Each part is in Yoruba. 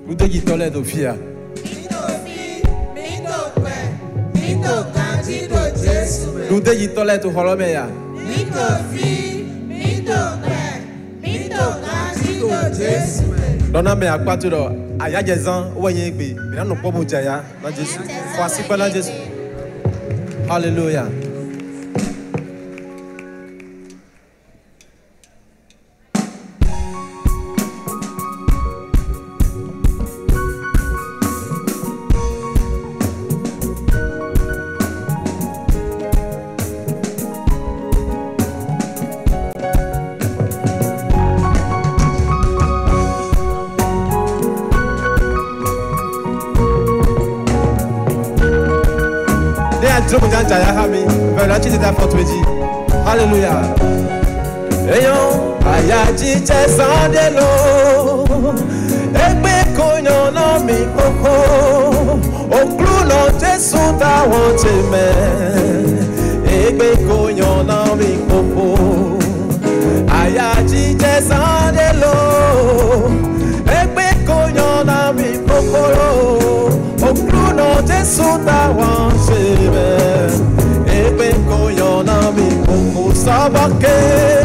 Nous te guitons les Dofia. Nous te guitons les Holomea. Donna me a quatro, Ayazan, Wayegbe, Milano Pobo Jaya, Majesty, Quasipa Majesty. Hallelujah. Hallelujah. Eyon ayaji chesandelo egbe konyo na mi koko oklu no Jesu ta won ti me egbe konyo na mi koko ayaji chesandelo egbe konyo na mi koko oklu no Jesu ta won ti me egbe konyo na mi koko sabake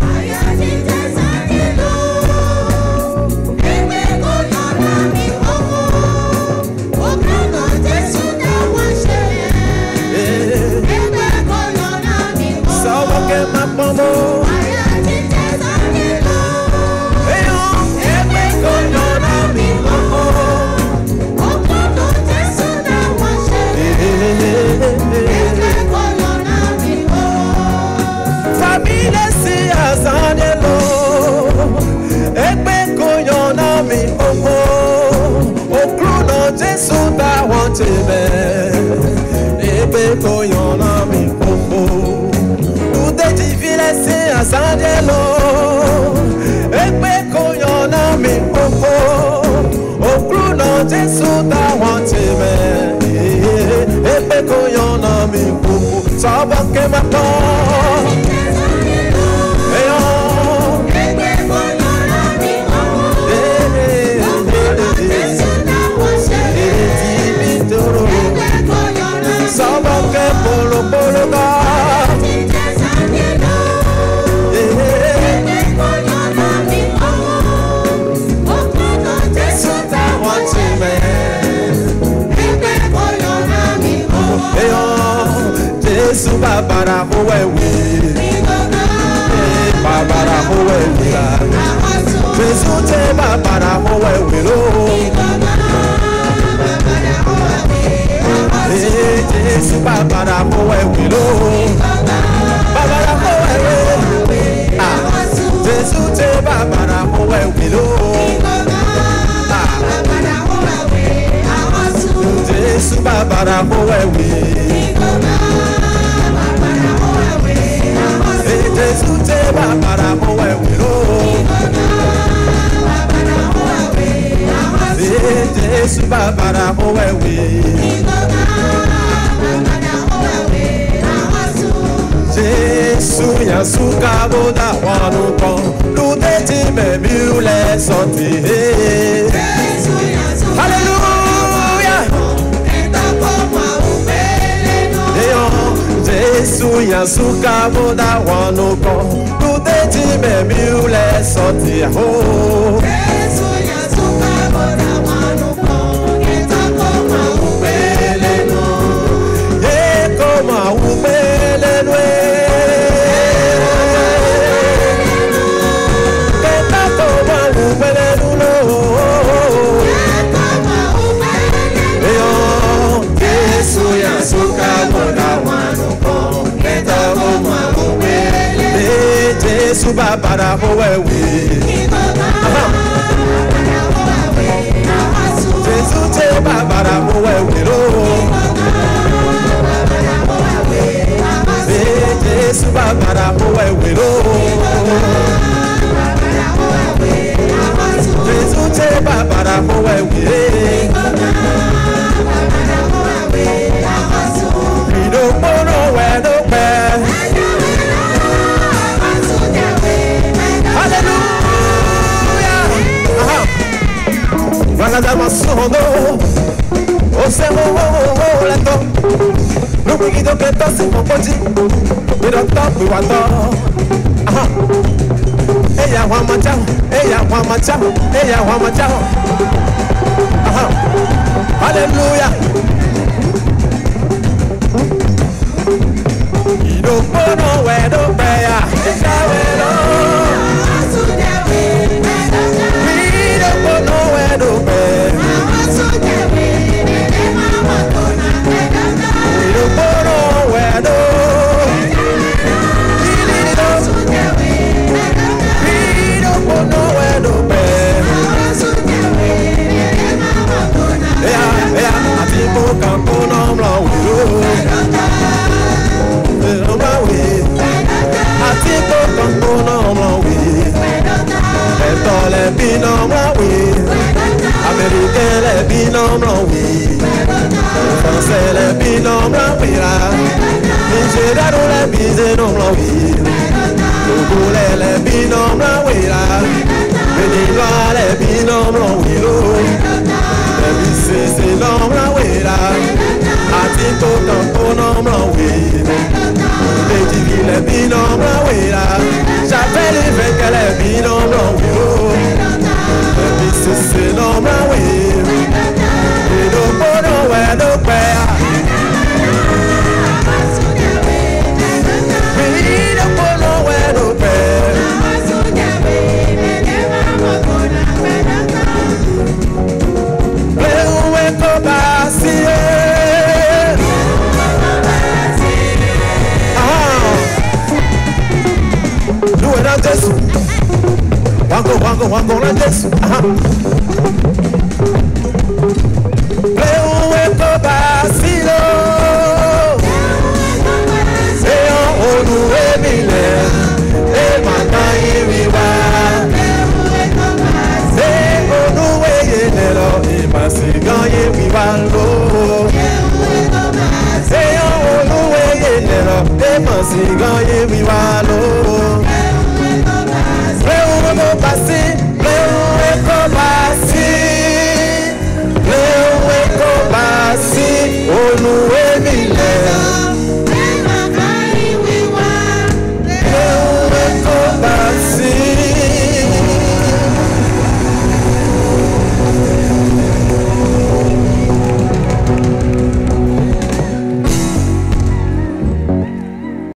Hallelujah. Nada más sono. O se mo leto. No quiero que te se pochi. Pero top wato. Aha. Ella wa machao, ella wa machao, ella wa machao. Aha. Hallelujah. You don't know where to pray. Américain les binômes oui, Français les binômes oui là, Nigeria les binômes oui, Togolais les binômes oui là, Béninois les binômes oui les BC c'est l'homme oui là, Atiko Campo nom oui, les Divi les binômes oui là, j'appelle les vainqueurs les binômes oui. C'est l'homme